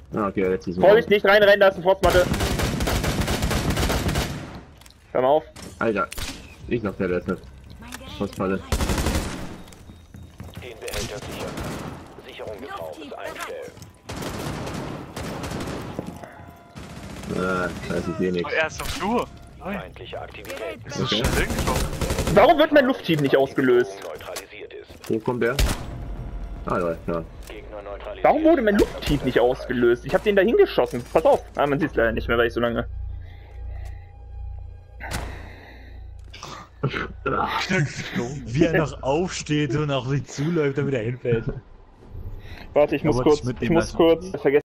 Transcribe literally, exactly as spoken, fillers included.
Ah, okay, jetzt ist es. Vorsicht, nicht reinrennen, da ist eine Frostmatte. Hör mal auf. Alter, ich noch der letzte. Frostmatte. Den Behälter sichern. Sicherung des Raumes einstellen. Ah, da ist es eh nix. Oh, er ist am Flur. Feindliche Aktivitäten. Ist so Okay. schnell hingelaufen. Warum wird mein Luftteam nicht ausgelöst? Neutralisiert ist. Wo kommt der? Ah, ja, ja. Gegner neutralisiert. Warum wurde mein Luftteam nicht ausgelöst? Ich hab den da hingeschossen. Pass auf. Ah, man sieht's leider nicht mehr, weil ich so lange... Wie er noch aufsteht und auch nicht zuläuft, damit er hinfällt. Warte, ich muss Ja, kurz... Schmidt Ich den muss lassen. kurz... Vergessen.